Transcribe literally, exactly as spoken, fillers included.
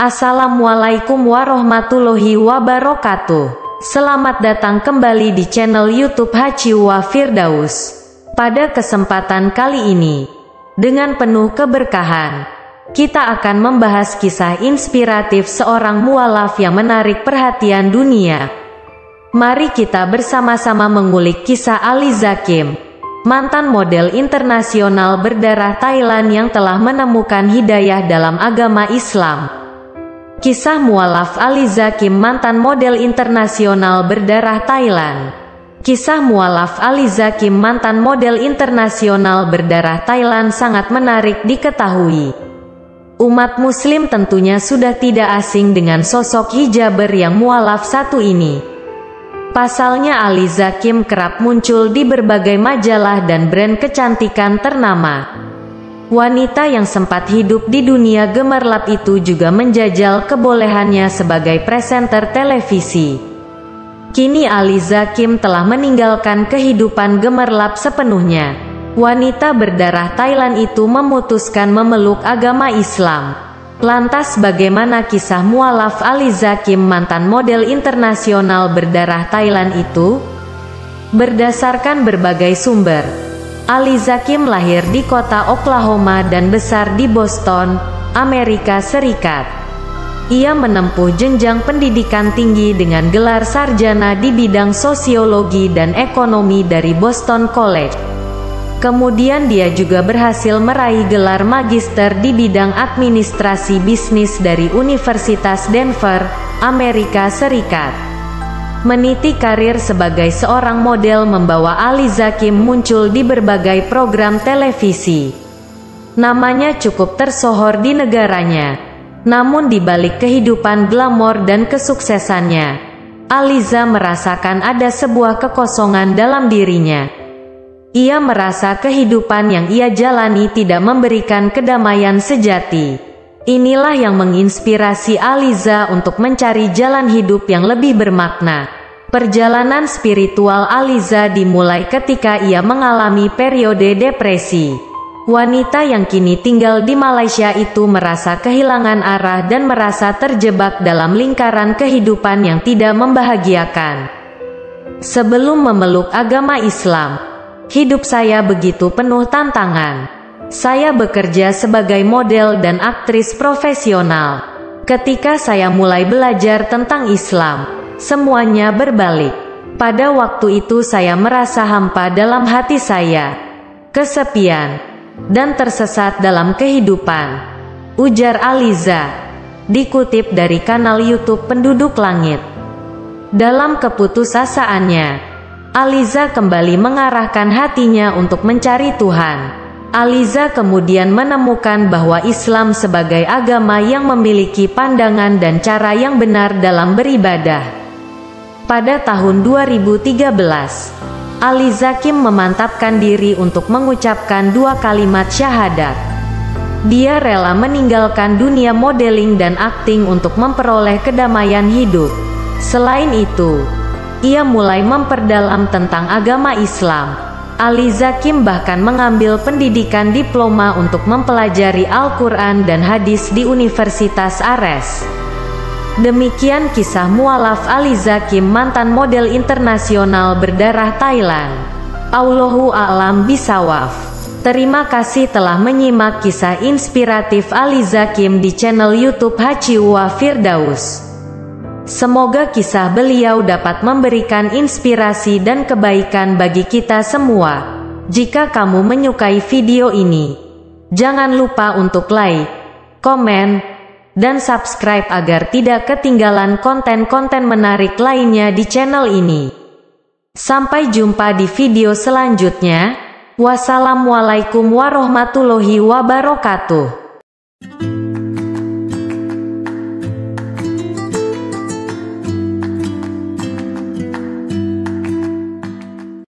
Assalamualaikum warahmatullahi wabarakatuh. Selamat datang kembali di channel YouTube Hachiwa Firdaus. Pada kesempatan kali ini, dengan penuh keberkahan, kita akan membahas kisah inspiratif seorang mualaf yang menarik perhatian dunia. Mari kita bersama-sama mengulik kisah Ali Zakim, mantan model internasional berdarah Thailand yang telah menemukan hidayah dalam agama Islam. Kisah mualaf Ali Zakim, mantan model internasional berdarah Thailand. Kisah mualaf Ali Zakim, mantan model internasional berdarah Thailand sangat menarik diketahui. Umat muslim tentunya sudah tidak asing dengan sosok hijaber yang mualaf satu ini. Pasalnya Ali Zakim kerap muncul di berbagai majalah dan brand kecantikan ternama. Wanita yang sempat hidup di dunia gemerlap itu juga menjajal kebolehannya sebagai presenter televisi. Kini Ali Zakim telah meninggalkan kehidupan gemerlap sepenuhnya. Wanita berdarah Thailand itu memutuskan memeluk agama Islam. Lantas bagaimana kisah mualaf Ali Zakim, mantan model internasional berdarah Thailand itu? Berdasarkan berbagai sumber, Ali Zakim lahir di kota Oklahoma dan besar di Boston, Amerika Serikat. Ia menempuh jenjang pendidikan tinggi dengan gelar sarjana di bidang sosiologi dan ekonomi dari Boston College. Kemudian dia juga berhasil meraih gelar magister di bidang administrasi bisnis dari Universitas Denver, Amerika Serikat. Meniti karir sebagai seorang model membawa Ali Zakim muncul di berbagai program televisi. Namanya cukup tersohor di negaranya. Namun di balik kehidupan glamor dan kesuksesannya, Aliza merasakan ada sebuah kekosongan dalam dirinya. Ia merasa kehidupan yang ia jalani tidak memberikan kedamaian sejati. Inilah yang menginspirasi Aliza untuk mencari jalan hidup yang lebih bermakna. Perjalanan spiritual Aliza dimulai ketika ia mengalami periode depresi. Wanita yang kini tinggal di Malaysia itu merasa kehilangan arah dan merasa terjebak dalam lingkaran kehidupan yang tidak membahagiakan. Sebelum memeluk agama Islam, hidup saya begitu penuh tantangan. Saya bekerja sebagai model dan aktris profesional. Ketika saya mulai belajar tentang Islam, semuanya berbalik. Pada waktu itu saya merasa hampa dalam hati saya, kesepian, dan tersesat dalam kehidupan, ujar Aliza, dikutip dari kanal YouTube Penduduk Langit. Dalam keputusasaannya, Aliza kembali mengarahkan hatinya untuk mencari Tuhan. Aliza kemudian menemukan bahwa Islam sebagai agama yang memiliki pandangan dan cara yang benar dalam beribadah. Pada tahun dua ribu tiga belas, Ali Zakim memantapkan diri untuk mengucapkan dua kalimat syahadat. Dia rela meninggalkan dunia modeling dan akting untuk memperoleh kedamaian hidup. Selain itu, ia mulai memperdalam tentang agama Islam. Ali Zakim bahkan mengambil pendidikan diploma untuk mempelajari Al-Quran dan hadis di Universitas Ares. Demikian kisah mualaf Ali Zakim, mantan model internasional berdarah Thailand. Allahu a'lam bishawab. Terima kasih telah menyimak kisah inspiratif Ali Zakim di channel YouTube Hachiwa Firdaus. Semoga kisah beliau dapat memberikan inspirasi dan kebaikan bagi kita semua. Jika kamu menyukai video ini, jangan lupa untuk like, komen, dan subscribe agar tidak ketinggalan konten-konten menarik lainnya di channel ini. Sampai jumpa di video selanjutnya. Wassalamualaikum warahmatullahi wabarakatuh.